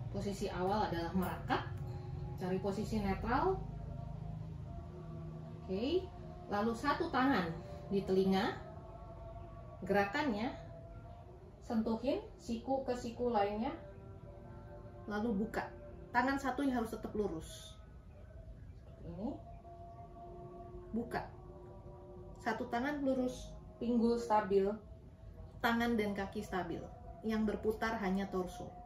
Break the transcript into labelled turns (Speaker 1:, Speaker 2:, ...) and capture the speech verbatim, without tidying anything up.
Speaker 1: Posisi awal adalah merangkak, cari posisi netral. Oke, lalu satu tangan di telinga, gerakannya sentuhin siku ke siku lainnya, lalu buka. Tangan satunya harus tetap lurus. Seperti ini. Buka. Satu tangan lurus, pinggul stabil, tangan dan kaki stabil. Yang berputar hanya torso.